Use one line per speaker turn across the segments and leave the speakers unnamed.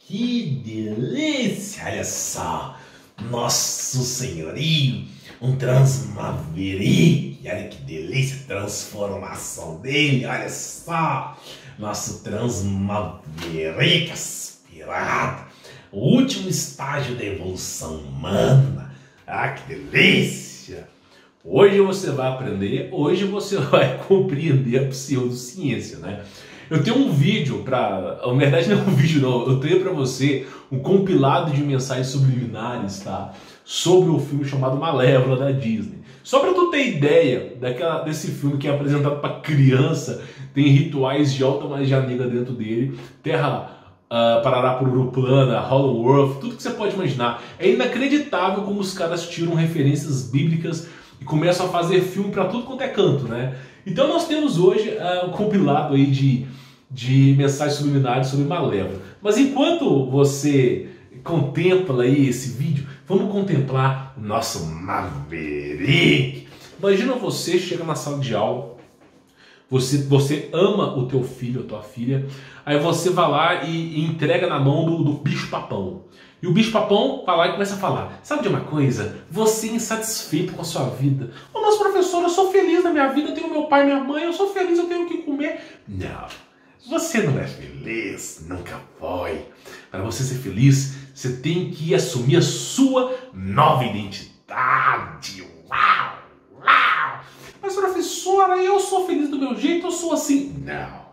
Que delícia! Olha só, nosso senhorio, um Transmaverick. Olha que delícia, transformação dele. Olha só, nosso Transmaverick aspirado. O último estágio da evolução humana. Ah, que delícia! Hoje você vai aprender, hoje você vai compreender a pseudociência, né? Eu tenho um vídeo para, na verdade não é um vídeo não, eu tenho para você um compilado de mensagens subliminares, tá? Sobre o filme chamado Malévola da Disney. Só para tu ter ideia desse filme que é apresentado para criança, tem rituais de alta magia negra dentro dele, Terra Parará Pururu Plana, Hollow Earth, tudo que você pode imaginar. É inacreditável como os caras tiram referências bíblicas e começam a fazer filme para tudo quanto é canto, né? Então nós temos hoje um compilado aí de mensagens subliminares sobre Malévola. Mas enquanto você contempla aí esse vídeo, vamos contemplar o nosso Maverick. Imagina você chega na sala de aula, você ama o teu filho ou tua filha, aí você vai lá e entrega na mão do bicho-papão. E o bicho-papão vai lá e começa a falar: sabe de uma coisa? Você é insatisfeito com a sua vida. Ô, nosso professor, eu sou feliz na minha vida, eu tenho meu pai e minha mãe, eu sou feliz, eu tenho o que comer. Não, você não é feliz, nunca foi. Para você ser feliz, você tem que assumir a sua nova identidade. Uau, uau. Mas professora, eu sou feliz do meu jeito, eu sou assim. Não.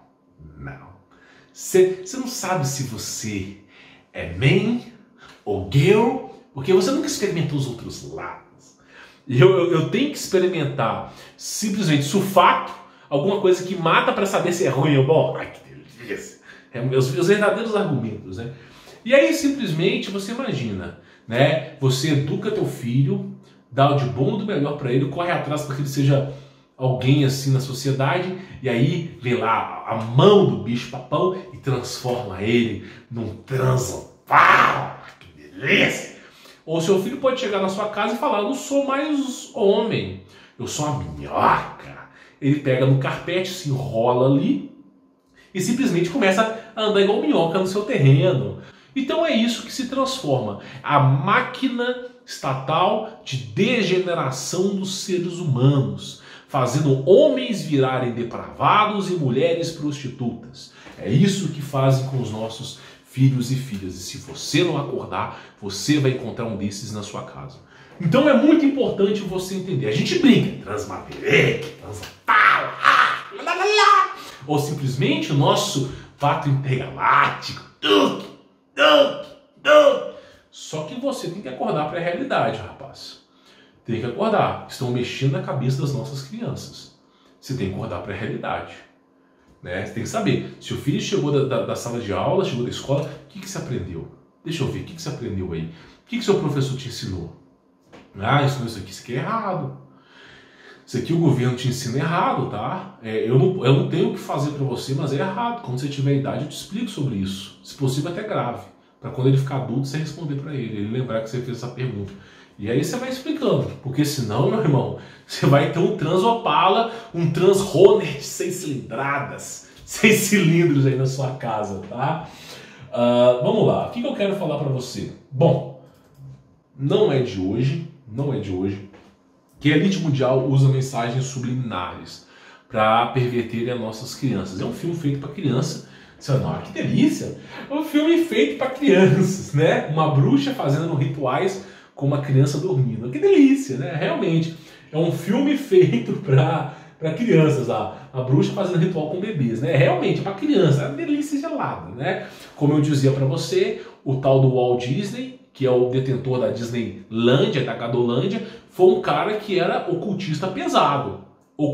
Você não sabe se você é man ou girl, porque você nunca experimentou os outros lados. Eu tenho que experimentar simplesmente sulfato, alguma coisa que mata para saber se é ruim ou bom. Ai, que delícia! Meus verdadeiros argumentos, né? E aí simplesmente você imagina, né? Você educa teu filho, dá o de bom e do melhor para ele, corre atrás para que ele seja alguém assim na sociedade, e aí vem lá a mão do bicho-papão e transforma ele num transopal. Que delícia! Ou seu filho pode chegar na sua casa e falar: eu não sou mais homem, eu sou uma minhoca. Ele pega no carpete, se enrola ali e simplesmente começa a andar igual minhoca no seu terreno. Então é isso que se transforma a máquina estatal de degeneração dos seres humanos, fazendo homens virarem depravados e mulheres prostitutas. É isso que fazem com os nossos filhos e filhas. E se você não acordar, você vai encontrar um desses na sua casa. Então é muito importante você entender. A gente brinca, Transmaverick, Transopala, ou simplesmente o nosso pato intergaláctico, Duke. Só que você tem que acordar para a realidade, rapaz. Tem que acordar. Estão mexendo na cabeça das nossas crianças. Você tem que acordar para a realidade. Né? Você tem que saber. Se o filho chegou da sala de aula, chegou da escola, o que você aprendeu? Deixa eu ver, o que você aprendeu aí? O que seu professor te ensinou? Ah, isso aqui é errado. Isso aqui o governo te ensina errado, tá? Eu não tenho o que fazer para você, mas é errado. Quando você tiver idade, eu te explico sobre isso. Se possível, até grave. Para quando ele ficar adulto, você responder para ele lembrar que você fez essa pergunta. E aí você vai explicando, porque senão, meu irmão, você vai ter um Transopala, um Transhornet de 6 cilindradas, 6 cilindros aí na sua casa, tá? Vamos lá, o que eu quero falar para você? Bom, não é de hoje que a elite mundial usa mensagens subliminares para perverterem as nossas crianças. É um filme feito para criança. Você fala: não, que delícia! É um filme feito para crianças, né? Uma bruxa fazendo rituais com uma criança dormindo. Que delícia, né? Realmente, é um filme feito para crianças. A bruxa fazendo ritual com bebês, né? Realmente, é para criança. É uma delícia gelada, né? Como eu dizia para você, o tal do Walt Disney, que é o detentor da Disneylândia, da Gadolândia, foi um cara que era ocultista pesado.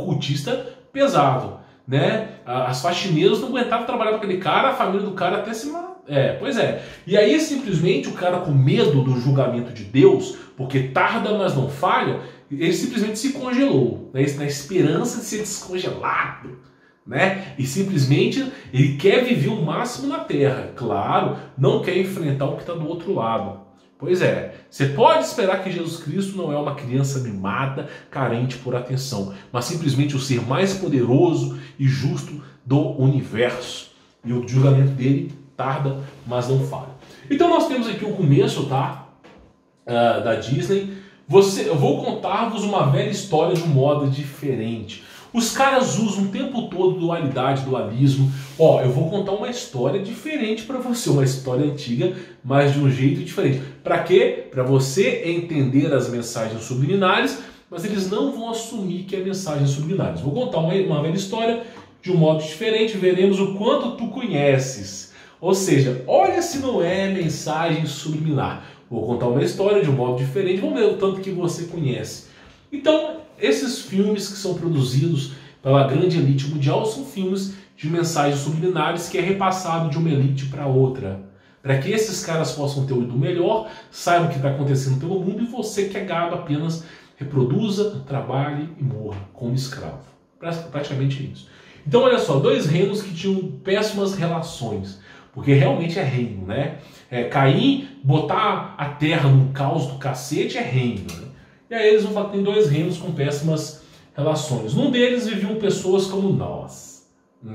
Né? As faxineiras não aguentavam trabalhar com aquele cara, a família do cara até se... pois é. E aí simplesmente o cara, com medo do julgamento de Deus, porque tarda, mas não falha, ele simplesmente se congelou, né? Na esperança de ser descongelado, né? E simplesmente ele quer viver o máximo na Terra. Claro, não quer enfrentar o que está do outro lado. Pois é, você pode esperar que Jesus Cristo não é uma criança mimada, carente por atenção, mas simplesmente o ser mais poderoso e justo do universo. E o julgamento dele
tarda, mas não falha. Então nós temos aqui o começo, tá? Da Disney. Eu vou contar-vos uma velha história de um modo diferente. Os caras usam o tempo todo dualidade, dualismo. Ó, eu vou contar uma história diferente para você, uma história antiga, mas de um jeito diferente. Para quê? Para você entender as mensagens subliminares, mas eles não vão assumir que é mensagens subliminares. Vou contar uma velha história de um modo diferente, veremos o quanto tu conheces. Ou seja, olha se não é mensagem subliminar. Vou contar uma história de um modo diferente, vamos ver o tanto que você conhece. Então, esses filmes que são produzidos pela grande elite mundial são filmes de mensagens subliminares que é repassado de uma elite para outra. Para que esses caras possam ter o do melhor, saibam o que está acontecendo pelo mundo e você que é gado apenas reproduza, trabalhe e morra como escravo. Praticamente isso. Então, olha só, dois reinos que tinham péssimas relações. Porque realmente é reino, né? Caim botar a terra num caos do cacete é reino, né? E aí eles vão falar que tem dois reinos com péssimas relações. Num deles viviam pessoas como nós.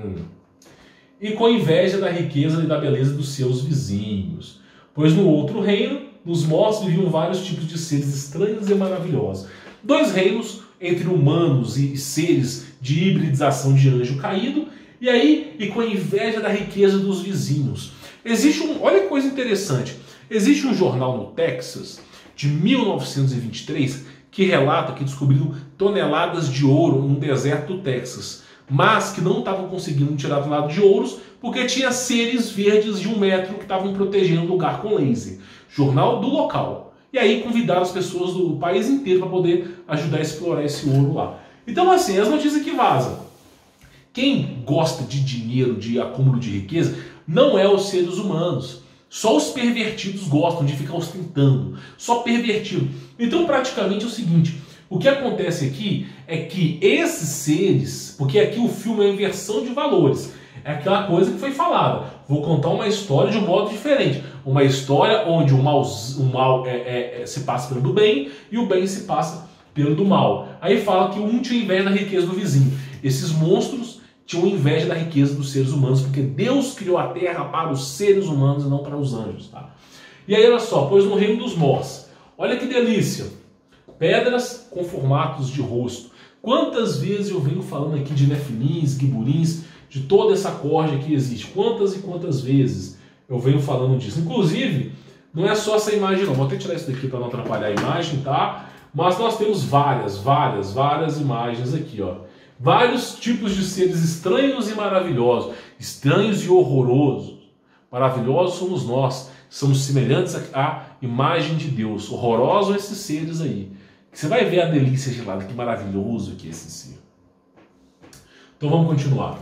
E com inveja da riqueza e da beleza dos seus vizinhos. Pois no outro reino, nos mortos, viviam vários tipos de seres estranhos e maravilhosos. Dois reinos entre humanos e seres de hibridização de anjo caído. E com a inveja da riqueza dos vizinhos. Olha que coisa interessante. Existe um jornal no Texas, de 1923, que relata que descobriram toneladas de ouro no deserto do Texas, mas que não estavam conseguindo tirar do lado de ouros porque tinha seres verdes de 1 metro que estavam protegendo o lugar com laser. Jornal do local. E aí convidaram as pessoas do país inteiro para poder ajudar a explorar esse ouro lá. Então, assim, as notícias que vazam. Quem gosta de dinheiro, de acúmulo de riqueza, não é os seres humanos. Só os pervertidos gostam de ficar ostentando. Só pervertido. Então, praticamente é o seguinte. O que acontece aqui é que esses seres... Porque aqui o filme é a inversão de valores. É aquela coisa que foi falada. Vou contar uma história de um modo diferente. Uma história onde o mal se passa pelo do bem e o bem se passa pelo do mal. Aí fala que um tinha inveja da riqueza do vizinho. Esses monstros tinham inveja da riqueza dos seres humanos, porque Deus criou a terra para os seres humanos e não para os anjos. Tá? E aí, olha só, pois no reino dos mortos, olha que delícia, pedras com formatos de rosto. Quantas vezes eu venho falando aqui de nefilins, gibulins, de toda essa corja que existe. Quantas e quantas vezes eu venho falando disso. Inclusive, não é só essa imagem não. Vou até tirar isso daqui para não atrapalhar a imagem, tá? Mas nós temos várias imagens aqui, ó. Vários tipos de seres estranhos e maravilhosos. Estranhos e horrorosos. Maravilhosos somos nós. Somos semelhantes à imagem de Deus. Horrorosos esses seres aí. Você vai ver a delícia de lado. Que maravilhoso que é esse ser. Então vamos continuar.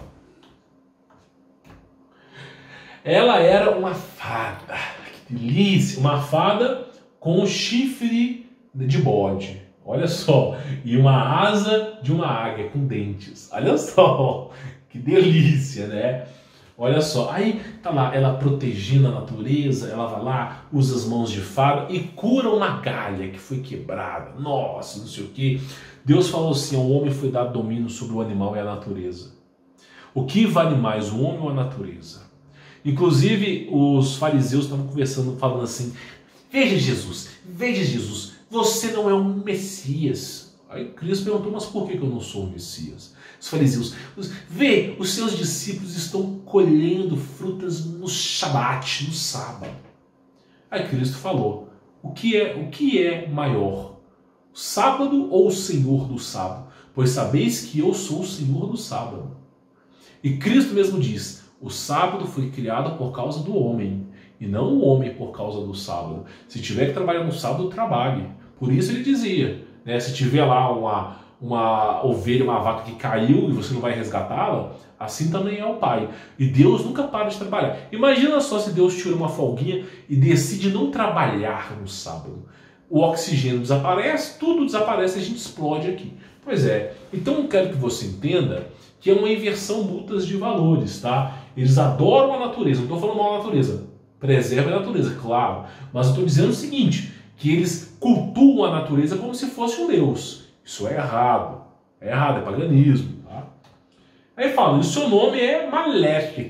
Ela era uma fada. Que delícia. Uma fada com chifre de bode. Olha só, e uma asa de uma águia com dentes. Olha só, que delícia, né? Olha só, aí tá lá, ela protegendo a natureza, ela vai lá, usa as mãos de fada e cura uma galha que foi quebrada. Nossa, não sei o que. Deus falou assim, ao homem foi dado domínio sobre o animal e a natureza. O que vale mais, o homem ou a natureza? Inclusive, os fariseus estavam conversando, falando assim, veja Jesus, você não é um Messias. Aí Cristo perguntou, mas por que eu não sou um Messias? Os fariseus, vê, os seus discípulos estão colhendo frutas no Shabat, no sábado. Aí Cristo falou, o que é maior? O sábado ou o Senhor do sábado? Pois sabeis que eu sou o Senhor do sábado. E Cristo mesmo diz, o sábado foi criado por causa do homem, e não o homem por causa do sábado. Se tiver que trabalhar no sábado, trabalhe. Por isso ele dizia, né, se tiver lá uma ovelha, uma vaca que caiu e você não vai resgatá-la, assim também é o Pai. E Deus nunca para de trabalhar. Imagina só se Deus tira uma folguinha e decide não trabalhar no sábado. O oxigênio desaparece, tudo desaparece e a gente explode aqui. Pois é, então eu quero que você entenda que é uma inversão mútuas de valores, tá? Eles adoram a natureza, não estou falando mal da natureza, preserva a natureza, claro, mas eu estou dizendo o seguinte, que eles cultuam a natureza como se fosse um Deus. Isso é errado, é paganismo, tá? Aí fala, o seu nome é Maléfica,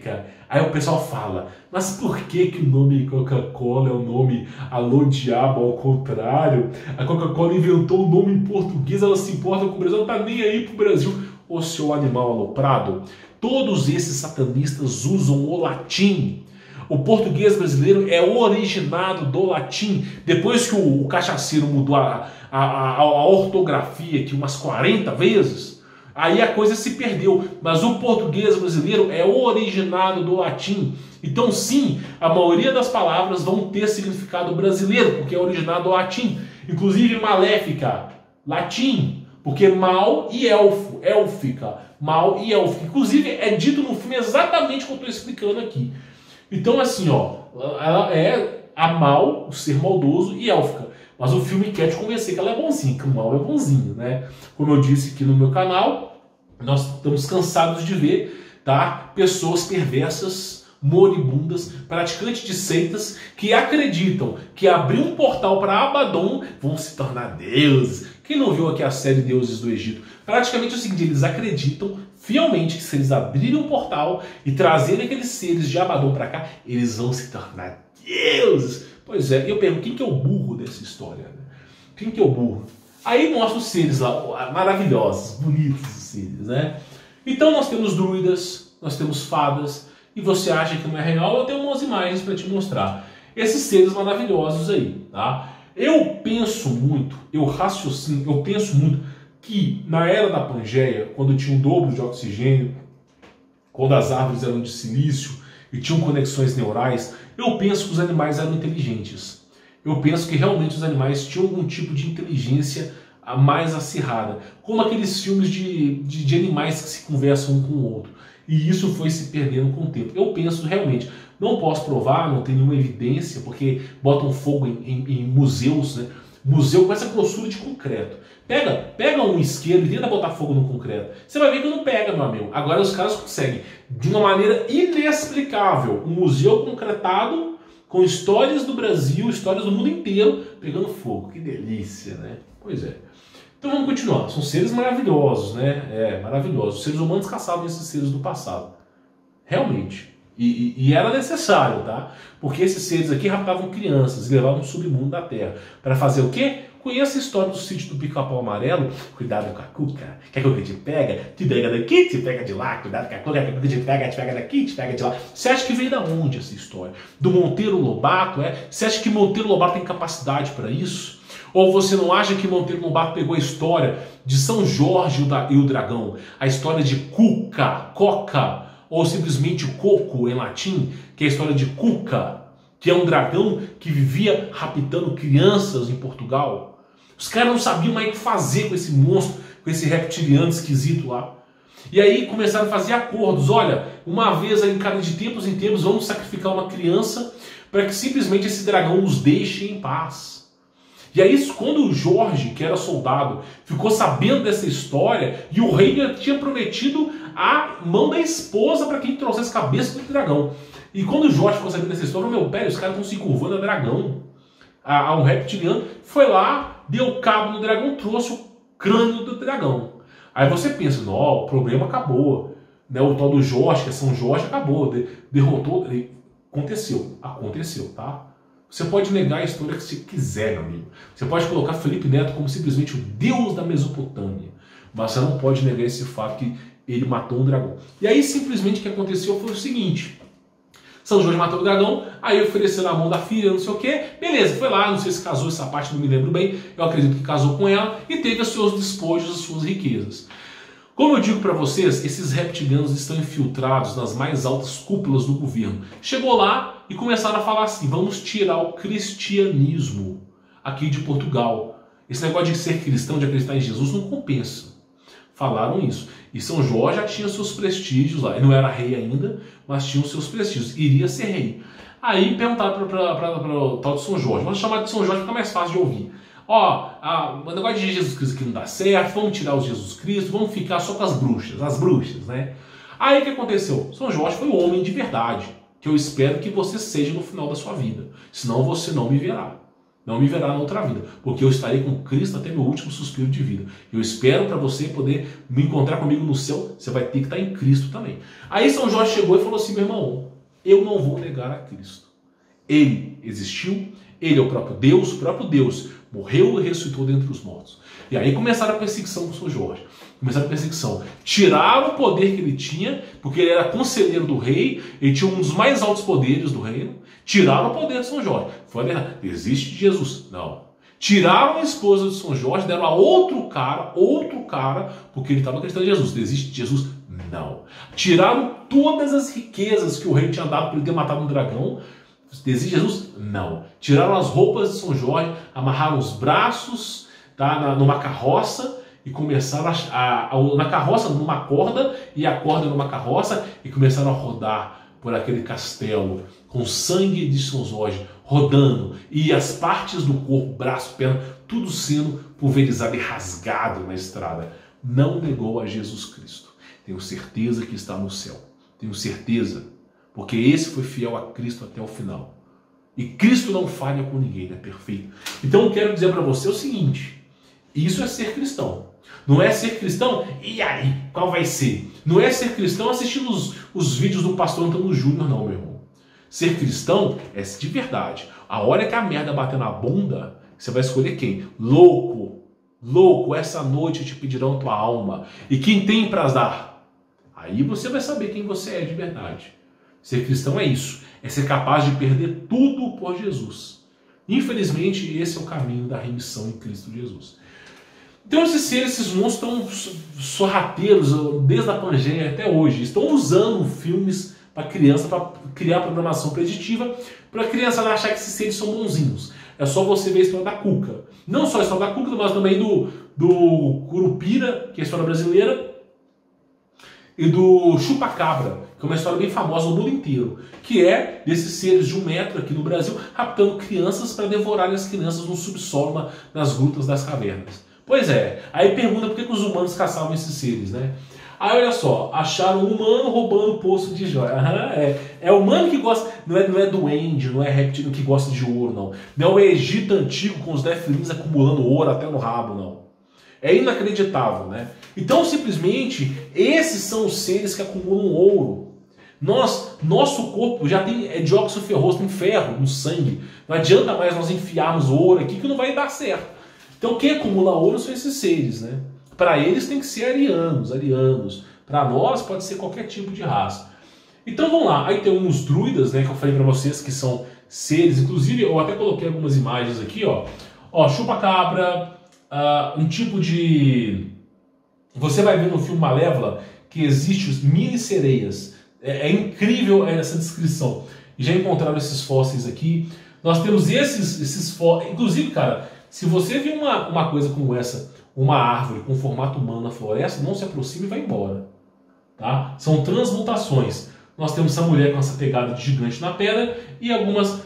Aí o pessoal fala, mas por que o nome Coca-Cola é o nome Alô Diabo ao contrário? A Coca-Cola inventou o nome em português, ela se importa com o Brasil, ela tá nem aí pro Brasil. Ô seu animal aloprado, todos esses satanistas usam o latim. O português brasileiro é originado do latim. Depois que o cachaceiro mudou a ortografia aqui umas 40 vezes, aí a coisa se perdeu. Mas o português brasileiro é originado do latim. Então sim, a maioria das palavras vão ter significado brasileiro, porque é originado do latim. Inclusive maléfica, latim. Porque mal e elfo, élfica, mal e élfica. Inclusive é dito no filme exatamente o que eu estou explicando aqui. Então assim, ó, ela é a mal, o ser maldoso e élfica. Mas o filme quer te convencer que ela é bonzinha, que o mal é bonzinho, né? Como eu disse aqui no meu canal, nós estamos cansados de ver, tá? Pessoas perversas, moribundas, praticantes de seitas que acreditam que abrir um portal para Abaddon vão se tornar deuses. Quem não viu aqui a série Deuses do Egito? Praticamente é o seguinte, eles acreditam fielmente que se eles abrirem um portal e trazerem aqueles seres de Abaddon para cá, eles vão se tornar deuses. Pois é, eu pergunto, quem que é o burro dessa história? Quem que é o burro? Aí mostra os seres lá, maravilhosos, bonitos os seres, né? Então nós temos druidas, nós temos fadas, e você acha que não é real, eu tenho umas imagens para te mostrar. Esses seres maravilhosos aí, tá? Eu penso muito, eu penso muito que na era da Pangeia, quando tinha um dobro de oxigênio, quando as árvores eram de silício e tinham conexões neurais, eu penso que os animais eram inteligentes. Eu penso que realmente os animais tinham algum tipo de inteligência mais acirrada, como aqueles filmes de animais que se conversam um com o outro. E isso foi se perdendo com o tempo. Eu penso realmente, não posso provar, não tem nenhuma evidência, porque botam fogo em museus, né? Museu com essa grossura de concreto. Pega um isqueiro e tenta botar fogo no concreto. Você vai ver que não pega, meu amigo. Agora os caras conseguem, de uma maneira inexplicável, um museu concretado com histórias do Brasil, histórias do mundo inteiro, pegando fogo. Que delícia, né? Pois é. Então vamos continuar. São seres maravilhosos, né? Maravilhosos. Os seres humanos caçavam esses seres do passado. Realmente. E era necessário, tá? Porque esses seres aqui raptavam crianças e levavam o submundo da Terra. Para fazer o quê? Conheça a história do sítio do Pica-Pau Amarelo. Cuidado com a cuca, que a cuca te pega daqui, te pega de lá. Cuidado com a cuca te pega daqui, te pega de lá. Você acha que veio da onde essa história? Do Monteiro Lobato, é? Você acha que Monteiro Lobato tem capacidade para isso? Ou você não acha que Monteiro Lobato pegou a história de São Jorge e o Dragão? A história de Cuca, Coca, ou simplesmente Coco em latim, que é a história de Cuca, que é um dragão que vivia raptando crianças em Portugal. Os caras não sabiam mais o que fazer com esse monstro, com esse reptiliano esquisito lá. E aí começaram a fazer acordos. Olha, uma vez em cada de tempos em tempos vamos sacrificar uma criança para que simplesmente esse dragão nos deixe em paz. E aí, quando o Jorge, que era soldado, ficou sabendo dessa história, e o rei tinha prometido a mão da esposa para quem trouxesse a cabeça do dragão. E quando o Jorge ficou sabendo dessa história, meu pé, os caras estão se curvando a dragão. A um reptiliano foi lá, deu cabo no dragão, trouxe o crânio do dragão. Aí você pensa, não, o problema acabou. Né? O tal do Jorge, que é São Jorge, acabou. Derrotou. Aconteceu, tá? Você pode negar a história que você quiser, meu amigo. Você pode colocar Felipe Neto como simplesmente o deus da Mesopotâmia. Mas você não pode negar esse fato que ele matou um dragão. E aí simplesmente o que aconteceu foi o seguinte. São Jorge matou o dragão, aí ofereceu na mão da filha, não sei o que. Beleza, foi lá, não sei se casou, essa parte não me lembro bem. Eu acredito que casou com ela e teve os seus despojos, as suas riquezas. Como eu digo para vocês, esses reptilianos estão infiltrados nas mais altas cúpulas do governo. Chegou lá e começaram a falar assim, vamos tirar o cristianismo aqui de Portugal. Esse negócio de ser cristão, de acreditar em Jesus, não compensa. Falaram isso. E São Jorge já tinha seus prestígios lá. Ele não era rei ainda, mas tinha os seus prestígios. Iria ser rei. Aí perguntaram para o tal de São Jorge. Vamos chamar de São Jorge porque é mais fácil de ouvir. Ó, o negócio de Jesus Cristo aqui não dá certo, vamos tirar os Jesus Cristo, vamos ficar só com as bruxas, né? Aí o que aconteceu? São Jorge foi um homem de verdade, que eu espero que você seja no final da sua vida. Senão você não me verá. Não me verá na outra vida, porque eu estarei com Cristo até meu último suspiro de vida. Eu espero para você poder me encontrar comigo no céu, você vai ter que estar em Cristo também. Aí São Jorge chegou e falou assim, meu irmão, eu não vou negar a Cristo. Ele existiu, ele é o próprio Deus morreu e ressuscitou dentre os mortos. E aí começaram a perseguição com São Jorge. Começaram a perseguição. Tiraram o poder que ele tinha, porque ele era conselheiro do rei, ele tinha um dos mais altos poderes do reino. Tiraram o poder de São Jorge. Foi a verdade. Existe Jesus? Não. Tiraram a esposa de São Jorge, deram a outro cara, porque ele estava acreditando em Jesus. Existe Jesus? Não. Tiraram todas as riquezas que o rei tinha dado para ele ter matado um dragão. Existe Jesus? Não. Tiraram as roupas de São Jorge, amarraram os braços, tá, numa carroça e começaram na carroça numa corda e a corda numa carroça e começaram a rodar por aquele castelo com sangue de São Jorge rodando e as partes do corpo, braço, perna, tudo sendo pulverizado e rasgado na estrada. Não negou a Jesus Cristo. Tenho certeza que está no céu. Tenho certeza. Porque esse foi fiel a Cristo até o final. E Cristo não falha com ninguém, ele é perfeito. Então eu quero dizer para você o seguinte, isso é ser cristão. Não é ser cristão, e aí, qual vai ser? Não é ser cristão assistindo os vídeos do pastor Antônio Júnior, não, meu irmão. Ser cristão é de verdade. A hora que a merda bater na bunda, você vai escolher quem? Louco, essa noite te pedirão tua alma. E quem tem para dar? Aí você vai saber quem você é de verdade. Ser cristão é isso, é ser capaz de perder tudo por Jesus. Infelizmente, esse é o caminho da remissão em Cristo Jesus. Então esses monstros estão sorrateiros, desde a Pangeia até hoje, estão usando filmes para criança, para criar programação preditiva, para a criança achar que esses seres são bonzinhos. É só você ver a história da Cuca. Não só a história da Cuca, mas também do Curupira, que é a história brasileira, e do Chupacabra, que é uma história bem famosa no mundo inteiro, que é desses seres de 1 metro aqui no Brasil, raptando crianças para devorarem as crianças no subsolo, nas grutas das cavernas. Pois é, aí pergunta por que os humanos caçavam esses seres, né? Aí olha só, acharam um humano roubando o poço de joia. É humano que gosta, não é duende, não é reptiliano que gosta de ouro, não. Não é o Egito antigo com os Nefilins acumulando ouro até no rabo, não. É inacreditável, né? Então, simplesmente, esses são os seres que acumulam ouro. Nosso corpo já tem dióxido ferroso, tem ferro no sangue. Não adianta mais nós enfiarmos ouro aqui que não vai dar certo. Então, quem acumula ouro são esses seres, né? Para eles tem que ser arianos. Para nós pode ser qualquer tipo de raça. Então, vamos lá. Aí tem uns druidas, né, que eu falei para vocês que são seres. Inclusive, eu até coloquei algumas imagens aqui, ó. Ó, chupa-cabra, um tipo de... Você vai ver no filme Malévola que existem os mini-sereias. É incrível essa descrição. E já encontraram esses fósseis aqui. Nós temos esses fósseis. Inclusive, cara, se você viu uma coisa como essa, uma árvore com formato humano na floresta, não se aproxime e vai embora. Tá? São transmutações. Nós temos essa mulher com essa pegada de gigante na pedra e algumas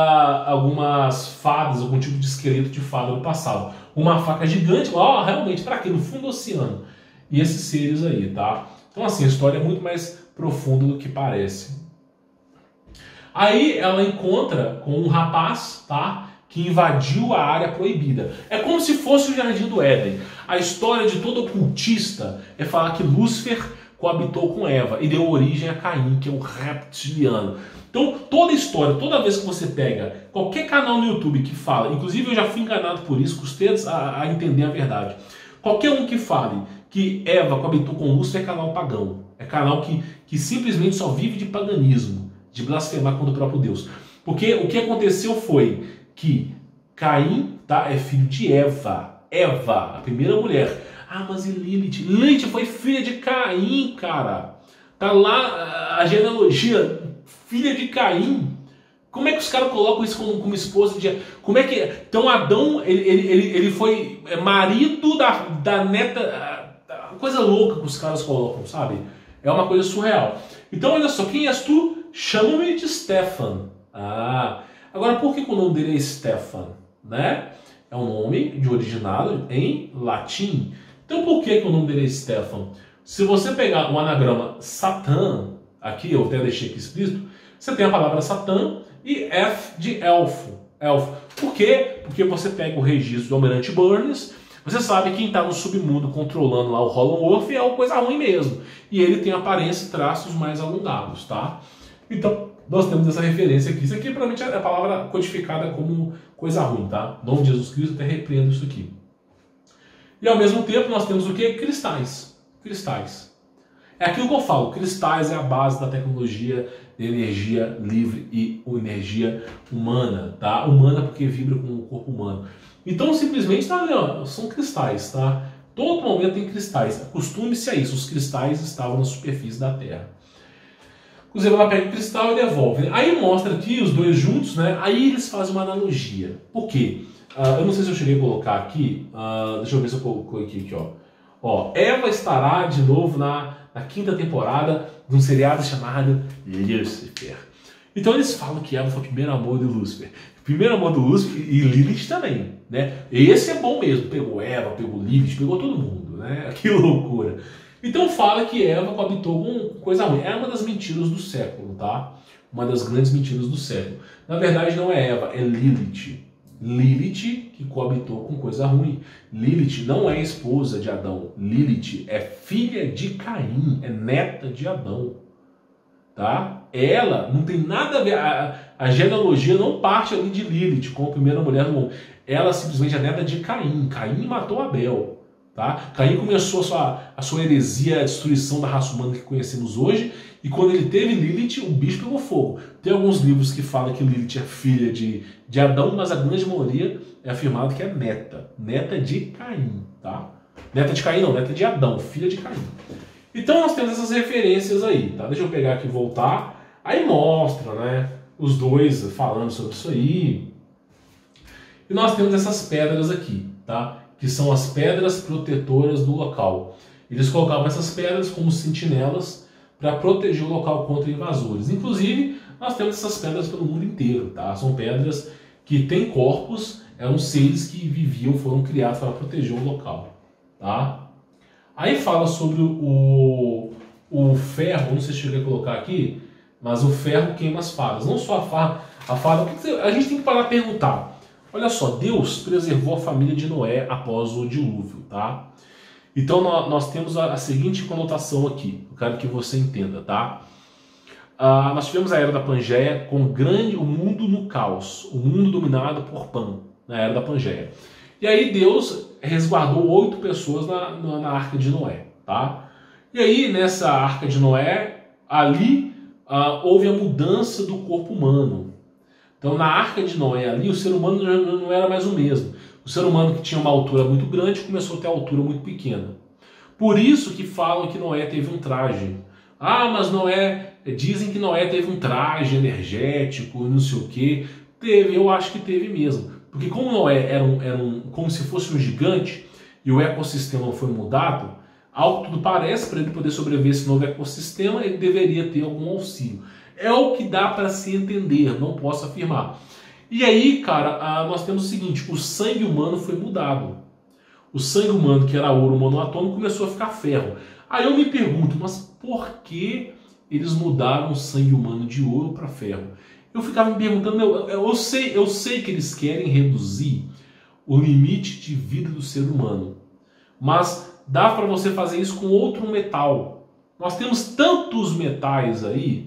fadas, algum tipo de esqueleto de fada do passado. Uma faca gigante, realmente, para quê? No fundo do oceano. E esses seres aí, tá? Então, assim, a história é muito mais profunda do que parece. Aí ela encontra com um rapaz, tá? Que invadiu a área proibida. É como se fosse o Jardim do Éden. A história de todo ocultista é falar que Lúcifer coabitou com Eva e deu origem a Caim, que é um reptiliano. Então, toda história, toda vez que você pega qualquer canal no YouTube que fala, inclusive eu já fui enganado por isso, custei a entender a verdade. Qualquer um que fale que Eva coabitou com Lúcifer é canal pagão. É canal que simplesmente só vive de paganismo, de blasfemar contra o próprio Deus. Porque o que aconteceu foi que Caim, tá, é filho de Eva, a primeira mulher. Ah, mas e Lilith? Lilith foi filha de Caim, cara. Tá lá a genealogia, filha de Caim. Como é que os caras colocam isso como esposa de... Como é que... Então Adão, ele foi marido da neta... Coisa louca que os caras colocam, sabe? É uma coisa surreal. Então olha só, quem és tu? Chama-me de Stefan. Agora por que o nome dele é Stefan? Né? É um nome de originado em latim. Então por que o nome dele é Stefan? Se você pegar o anagrama Satã, aqui eu até deixei aqui explícito, você tem a palavra Satã e F de elfo. Por quê? Porque você pega o registro do Almirante Burns, você sabe que quem está no submundo controlando lá o Hollow Wolf é uma coisa ruim mesmo. E ele tem aparência e traços mais alongados, tá? Então, nós temos essa referência aqui. Isso aqui provavelmente é a palavra codificada como coisa ruim, tá? Em nome de Jesus Cristo, até repreendo isso aqui. E ao mesmo tempo nós temos o que? Cristais. Cristais. É aquilo que eu falo, cristais é a base da tecnologia de energia livre e energia humana, tá? Humana porque vibra com o corpo humano. Então simplesmente tá ali, ó, são cristais, tá? Todo momento tem cristais. Acostume-se a isso, os cristais estavam na superfície da Terra. Inclusive ela pega o cristal e devolve. Aí mostra aqui os dois juntos, né? Aí eles fazem uma analogia. Por quê? Eu não sei se eu cheguei a colocar aqui. Deixa eu ver se eu coloquei aqui, ó. Ó, Eva estará de novo na quinta temporada de um seriado chamado Lúcifer. Então eles falam que Eva foi o primeiro amor de Lúcifer. Primeiro amor do Lúcifer e Lilith também, né? Esse é bom mesmo. Pegou Eva, pegou Lilith, pegou todo mundo, né? Que loucura. Então fala que Eva coabitou com coisa ruim. É uma das mentiras do século, tá? Uma das grandes mentiras do século. Na verdade não é Eva, é Lilith. Lilith que coabitou com coisa ruim. Lilith não é esposa de Adão. Lilith é filha de Caim, é neta de Adão. Tá? Ela não tem nada a ver, a genealogia não parte ali de Lilith como a primeira mulher do mundo. Ela simplesmente é neta de Caim. Caim matou Abel. Tá? Caim começou a sua heresia, a destruição da raça humana que conhecemos hoje, e quando ele teve Lilith, o bicho pegou fogo. Tem alguns livros que falam que Lilith é filha de Adão, mas a grande maioria é afirmado que é neta de Caim. Tá? Neta de Caim não, neta de Adão, filha de Caim. Então nós temos essas referências aí. Tá? Deixa eu pegar aqui e voltar. Aí mostra, né, os dois falando sobre isso aí. E nós temos essas pedras aqui, tá? Que são as pedras protetoras do local. Eles colocavam essas pedras como sentinelas para proteger o local contra invasores. Inclusive, nós temos essas pedras pelo mundo inteiro, tá? São pedras que têm corpos, eram seres que viviam, foram criados para proteger o local, tá? Aí fala sobre o ferro, não sei se cheguei a colocar aqui, mas o ferro queima as fadas. Não só a fada, a gente tem que parar a perguntar. Olha só, Deus preservou a família de Noé após o dilúvio, tá? Então nós temos a seguinte conotação aqui, eu quero que você entenda, tá? Nós tivemos a Era da Pangeia com o mundo no caos, o mundo dominado por Pan, na Era da Pangeia. E aí Deus resguardou 8 pessoas na Arca de Noé, tá? E aí nessa Arca de Noé, ali houve a mudança do corpo humano. Então, na Arca de Noé ali, o ser humano não era mais o mesmo. O ser humano que tinha uma altura muito grande começou a ter uma altura muito pequena. Por isso que falam que Noé teve um traje. Mas dizem que Noé teve um traje energético, não sei o quê. Teve, eu acho que teve mesmo. Porque como Noé era como se fosse um gigante e o ecossistema foi mudado, ao que tudo parece, para ele poder sobreviver esse novo ecossistema, ele deveria ter algum auxílio. É o que dá para se entender, não posso afirmar. E aí, cara, nós temos o seguinte, o sangue humano foi mudado. O sangue humano, que era ouro monoatômico, começou a ficar ferro. Aí eu me pergunto, mas por que eles mudaram o sangue humano de ouro para ferro? Eu ficava me perguntando, eu sei que eles querem reduzir o limite de vida do ser humano, mas dá para você fazer isso com outro metal. Nós temos tantos metais aí,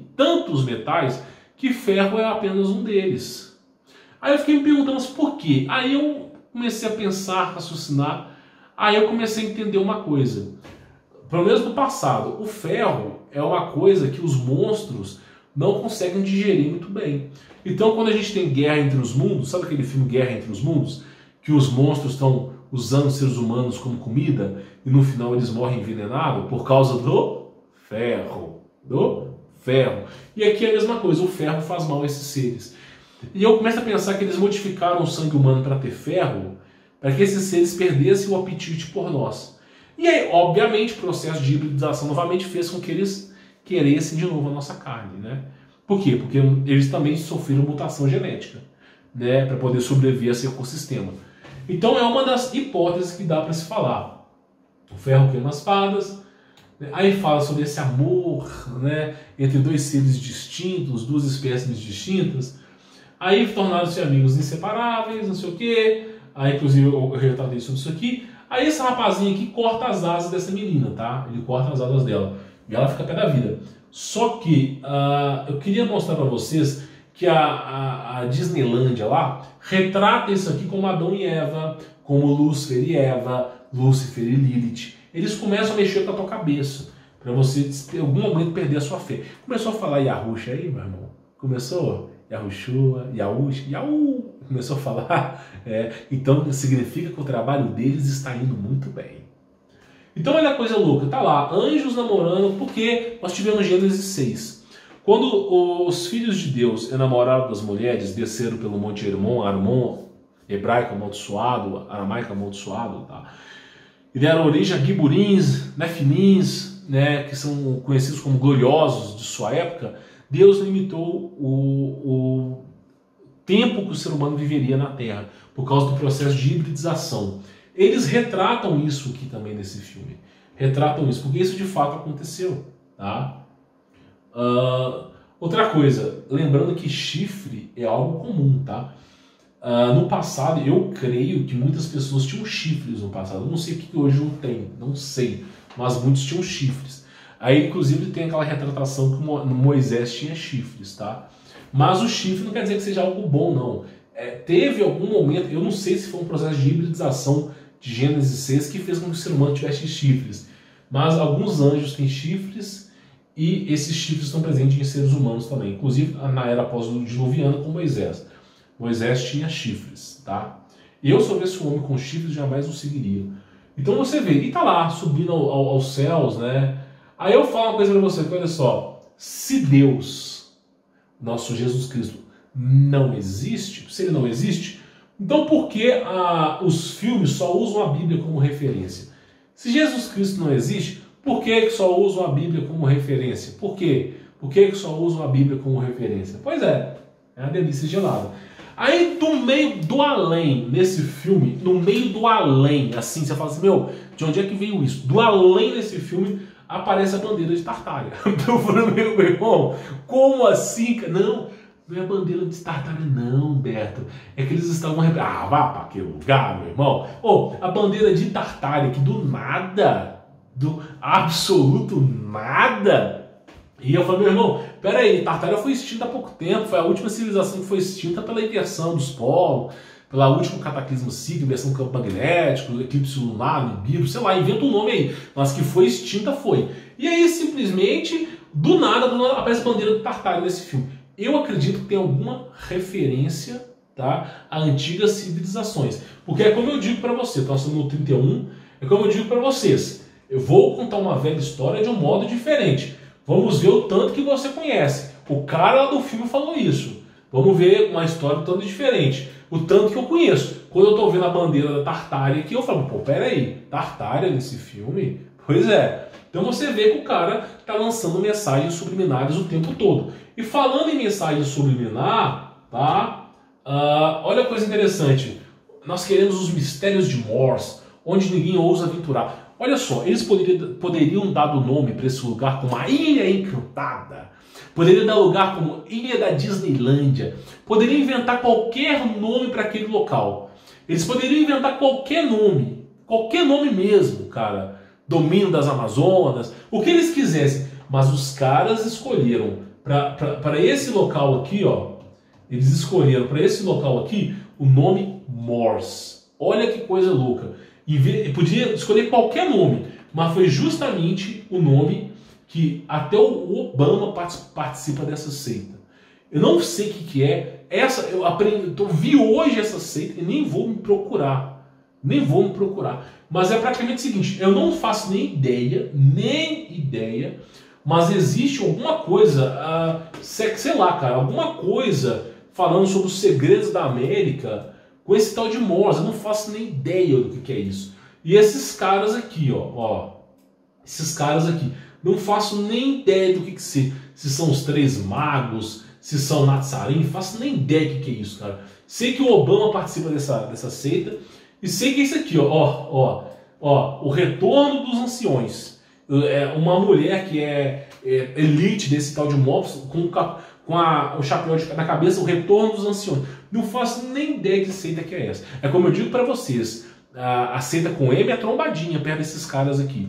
que ferro é apenas um deles. Aí eu fiquei me perguntando, mas por quê? Aí eu comecei a pensar, raciocinar, aí eu comecei a entender uma coisa. Pelo menos no passado, o ferro é uma coisa que os monstros não conseguem digerir muito bem. Então quando a gente tem Guerra Entre os Mundos, sabe aquele filme Guerra Entre os Mundos? Que os monstros estão usando os seres humanos como comida e no final eles morrem envenenados por causa do ferro. E aqui é a mesma coisa, o ferro faz mal a esses seres. E eu começo a pensar que eles modificaram o sangue humano para ter ferro, para que esses seres perdessem o apetite por nós. E aí, obviamente, o processo de hibridização novamente fez com que eles queressem de novo a nossa carne, né? Por quê? Porque eles também sofreram mutação genética, né? Para poder sobreviver a esse ecossistema. Então é uma das hipóteses que dá para se falar. O ferro queima as fadas. Aí fala sobre esse amor, né, entre dois seres distintos, duas espécies distintas. Aí tornaram-se amigos inseparáveis, não sei o quê. Aí, inclusive, eu retratei sobre isso aqui. Aí esse rapazinho aqui corta as asas dessa menina, tá? Ele corta as asas dela. E ela fica pé da vida. Só que eu queria mostrar para vocês que a Disneylândia lá retrata isso aqui como Adão e Eva, como Lúcifer e Eva, Lúcifer e Lilith. Eles começam a mexer com a tua cabeça, para você em algum momento perder a sua fé. Começou a falar Yahusha aí, meu irmão? Começou? Yahushua, Yahush, Yahu. Começou a falar? Então significa que o trabalho deles está indo muito bem. Então olha a coisa louca, tá lá, anjos namorando, porque nós tivemos Gênesis 6. Quando os filhos de Deus enamoraram das mulheres, desceram pelo Monte Hermon, Armon, hebraico amaldiçoado, aramaico amaldiçoado, tá? E deram origem a Giburins, Nefilins, né, que são conhecidos como gloriosos de sua época. Deus limitou o tempo que o ser humano viveria na Terra, por causa do processo de hibridização. Eles retratam isso aqui também nesse filme. Retratam isso, porque isso de fato aconteceu. Tá? Outra coisa, lembrando que chifre é algo comum, tá? No passado, eu creio que muitas pessoas tinham chifres no passado. Eu não sei o que hoje não tem, não sei. Mas muitos tinham chifres. Aí, inclusive, tem aquela retratação que Moisés tinha chifres, tá? Mas o chifre não quer dizer que seja algo bom, não. Teve algum momento, eu não sei se foi um processo de hibridização de Gênesis 6 que fez com que o ser humano tivesse chifres. Mas alguns anjos têm chifres e esses chifres estão presentes em seres humanos também. Inclusive, na era pós-diluviana com Moisés. Moisés tinha chifres, tá? Eu, se eu visse um homem com chifres, jamais o seguiria. Então você vê, e tá lá, subindo aos céus, né? Aí eu falo uma coisa pra você, que olha só, se Deus, nosso Jesus Cristo, não existe, se ele não existe, então por que os filmes só usam a Bíblia como referência? Se Jesus Cristo não existe, por que só usam a Bíblia como referência? Por quê? Por que só usam a Bíblia como referência? Pois é uma delícia gelada. Aí, do meio do além, nesse filme, no meio do além, assim, você fala assim, meu, de onde é que veio isso? Do além desse filme, aparece a bandeira de Tartária. Eu falei, meu irmão, como assim? Não é a bandeira de Tartária não, Beto. É que eles estavam... vá para aquele lugar, meu irmão. A bandeira de Tartária, que do nada, do absoluto nada... E eu falei, meu irmão, peraí, Tartária foi extinta há pouco tempo, foi a última civilização que foi extinta pela inversão dos polos, pela última cataclismo cíclico, inversão do campo magnético, eclipse lunar, Nibiru, sei lá, inventa um nome aí, mas que foi extinta foi. E aí, simplesmente, do nada aparece a bandeira de Tartária nesse filme. Eu acredito que tem alguma referência, tá, a antigas civilizações. Porque é como eu digo para você, nós estamos no 31, é como eu digo para vocês, eu vou contar uma velha história de um modo diferente. Vamos ver o tanto que você conhece. O cara lá do filme falou isso. Vamos ver uma história um tanto diferente. O tanto que eu conheço. Quando eu estou vendo a bandeira da Tartária aqui, eu falo, pô, peraí, Tartária nesse filme? Pois é. Então você vê que o cara está lançando mensagens subliminares o tempo todo. E falando em mensagem subliminar, tá? Olha a coisa interessante. Nós queremos os mistérios de Morse, onde ninguém ousa aventurar. Olha só, eles poderiam dar o nome para esse lugar como a Ilha Encantada. Poderiam dar lugar como Ilha da Disneylândia. Poderiam inventar qualquer nome para aquele local. Eles poderiam inventar qualquer nome mesmo, cara. Domínio das Amazonas, o que eles quisessem. Mas os caras escolheram para esse local aqui, ó. Eles escolheram para esse local aqui o nome Morse. Olha que coisa louca. E podia escolher qualquer nome, mas foi justamente o nome que até o Obama participa dessa seita. Eu não sei o que é. Eu vi hoje essa seita e nem vou me procurar. Mas é praticamente o seguinte, eu não faço nem ideia, mas existe alguma coisa, sei lá, cara, alguma coisa falando sobre os segredos da América, com esse tal de Morse. Eu não faço nem ideia do que é isso. E esses caras aqui, esses caras aqui, não faço nem ideia do que se são os três magos, se são Nazarim, não faço nem ideia do que é isso, cara. Sei que o Obama participa dessa seita, e sei que é isso aqui, o retorno dos anciões. Uma mulher que é elite desse tal de Morse, com o chapéu na cabeça, o retorno dos anciões. Não faço nem ideia de seita que é essa. É como eu digo para vocês, a seita com M é trombadinha perto desses caras aqui.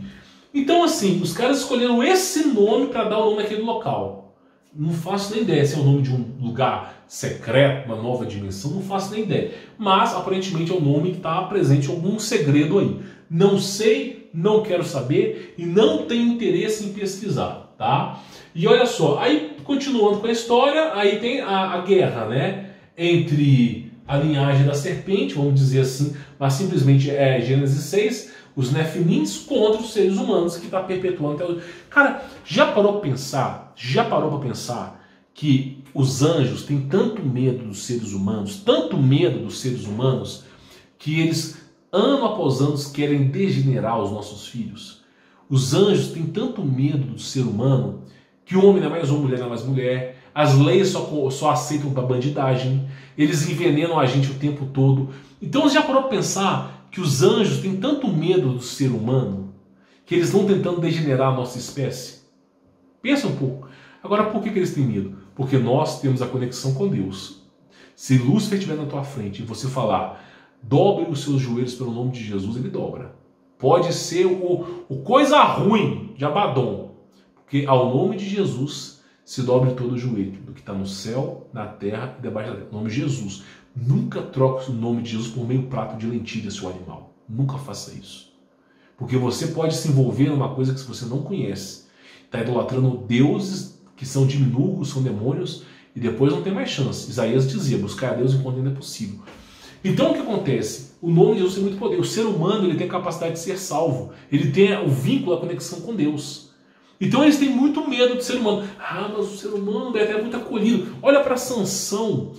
Então, assim, os caras escolheram esse nome para dar o nome àquele local. Não faço nem ideia se é o nome de um lugar secreto, uma nova dimensão, não faço nem ideia. Mas, aparentemente, é um nome que está presente algum segredo aí. Não sei, não quero saber e não tenho interesse em pesquisar, tá? E olha só, aí, continuando com a história, aí tem a guerra, né? Entre a linhagem da serpente, vamos dizer assim, mas simplesmente é Gênesis 6, os Nefilins contra os seres humanos que está perpetuando até hoje. Cara, já parou para pensar? Já parou para pensar que os anjos têm tanto medo dos seres humanos, tanto medo dos seres humanos, que eles, ano após ano, querem degenerar os nossos filhos? Os anjos têm tanto medo do ser humano que o homem não é mais homem, mulher não é mais mulher, as leis só aceitam da bandidagem, eles envenenam a gente o tempo todo. Então você já parou para pensar que os anjos têm tanto medo do ser humano que eles estão tentando degenerar a nossa espécie? Pensa um pouco. Agora, por que eles têm medo? Porque nós temos a conexão com Deus. Se Lúcifer estiver na tua frente e você falar, dobre os seus joelhos pelo nome de Jesus, ele dobra. Pode ser o coisa ruim de Abaddon, porque ao nome de Jesus se dobre todo o joelho, do que está no céu, na terra e debaixo da terra. O nome de Jesus. Nunca troque o nome de Jesus por meio prato de lentilha, seu animal. Nunca faça isso. Porque você pode se envolver numa coisa que você não conhece. Está idolatrando deuses que são diminutos, são demônios, e depois não tem mais chance. Isaías dizia, buscar a Deus enquanto ainda é possível. Então o que acontece? O nome de Jesus tem muito poder. O ser humano ele tem a capacidade de ser salvo. Ele tem o vínculo, a conexão com Deus. Então eles têm muito medo do ser humano. Ah, mas o ser humano é muito acolhido. Olha para Sansão.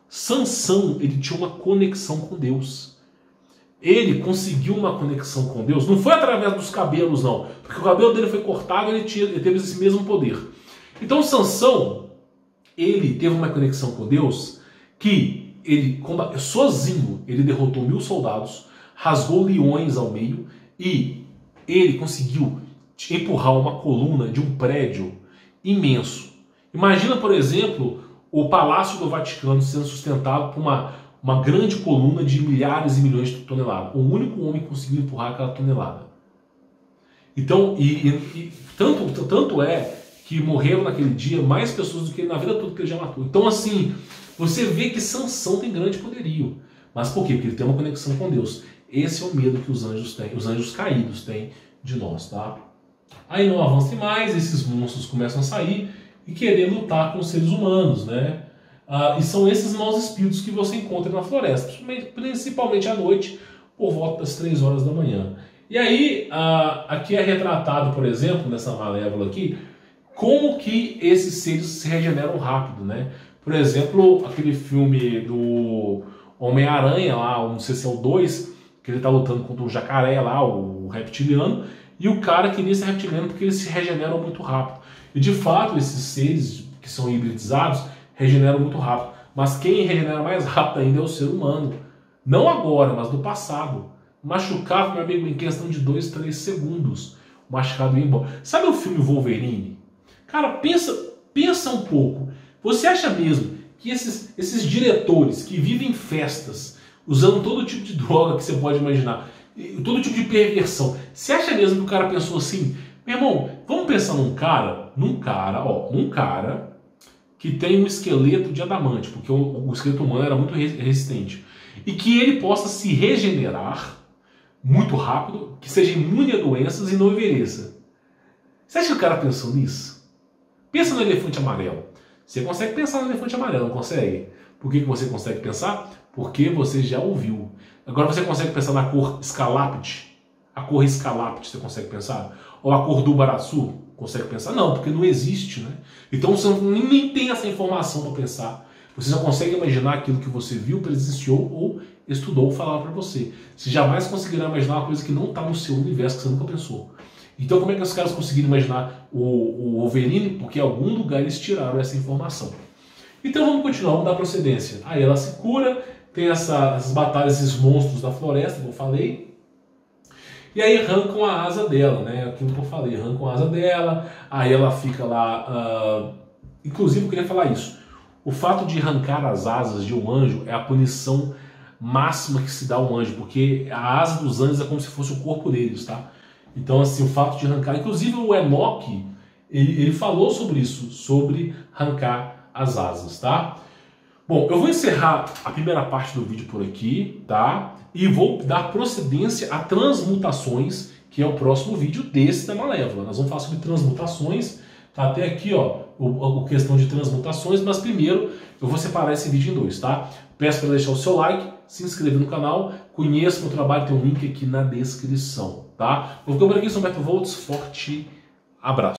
Sansão, ele tinha uma conexão com Deus. Ele conseguiu uma conexão com Deus. Não foi através dos cabelos, não. Porque o cabelo dele foi cortado e ele teve esse mesmo poder. Então Sansão, ele teve uma conexão com Deus que ele, sozinho, ele derrotou 1000 soldados, rasgou leões ao meio e ele conseguiu empurrar uma coluna de um prédio imenso. Imagina, por exemplo, o Palácio do Vaticano sendo sustentado por uma grande coluna de milhares e milhões de toneladas. Um único homem conseguiu empurrar aquela tonelada. Então, tanto é que morreram naquele dia mais pessoas do que na vida toda que ele já matou. Então, assim, você vê que Sansão tem grande poderio. Mas por quê? Porque ele tem uma conexão com Deus. Esse é o medo que os anjos têm, os anjos caídos têm de nós, tá? Aí não avança mais, esses monstros começam a sair e querer lutar com os seres humanos, né? E são esses maus espíritos que você encontra na floresta, principalmente à noite, por volta das 3 horas da manhã. E aí, aqui é retratado, por exemplo, nessa malévola aqui, como que esses seres se regeneram rápido, né? Por exemplo, aquele filme do Homem-Aranha lá, não sei se é o 2, que ele tá lutando contra um jacaré lá, o reptiliano, e o cara queria ser reptiliano porque eles se regeneram muito rápido. E de fato, esses seres que são hibridizados regeneram muito rápido. Mas quem regenera mais rápido ainda é o ser humano. Não agora, mas no passado. Machucava, meu amigo, em questão de 2, 3 segundos. O machucado ia embora. Sabe o filme Wolverine? Cara, pensa um pouco. Você acha mesmo que esses diretores que vivem em festas, usando todo tipo de droga que você pode imaginar, todo tipo de perversão, você acha mesmo que o cara pensou assim, meu irmão, vamos pensar num cara que tem um esqueleto de adamante, porque o esqueleto humano era muito resistente, e que ele possa se regenerar muito rápido, que seja imune a doenças e não envelheça. Você acha que o cara pensou nisso? Pensa no elefante amarelo. Você consegue pensar no elefante amarelo, não consegue? Por que você consegue pensar? Porque você já ouviu. Agora você consegue pensar na cor escalapte? A cor escalapte, você consegue pensar? Ou a cor do baraçu? Consegue pensar? Não, porque não existe, né? Então você nem tem essa informação para pensar. Você só consegue imaginar aquilo que você viu, presenciou ou estudou ou falava para você. Você jamais conseguirá imaginar uma coisa que não está no seu universo, que você nunca pensou. Então como é que os caras conseguiram imaginar o Wolverine? Porque em algum lugar eles tiraram essa informação. Então vamos continuar, vamos dar procedência. Aí ela se cura, tem essas batalhas, esses monstros da floresta, como eu falei. E aí arrancam a asa dela, né? Aquilo que eu falei, arrancam a asa dela, aí ela fica lá... Inclusive eu queria falar isso. O fato de arrancar as asas de um anjo é a punição máxima que se dá ao anjo, porque a asa dos anjos é como se fosse o corpo deles, tá? Então, assim, o fato de arrancar... Inclusive, o Enoch, ele falou sobre isso, sobre arrancar as asas, tá? Bom, eu vou encerrar a primeira parte do vídeo por aqui, tá? E vou dar procedência a transmutações, que é o próximo vídeo desse da Malévola. Nós vamos falar sobre transmutações, tá até aqui, ó, a questão de transmutações, mas primeiro eu vou separar esse vídeo em dois, tá? Peço para deixar o seu like, se inscrever no canal, conheça meu trabalho, tem um link aqui na descrição, tá? Vou ficando por aqui, sou Humberto Voltz, forte abraço.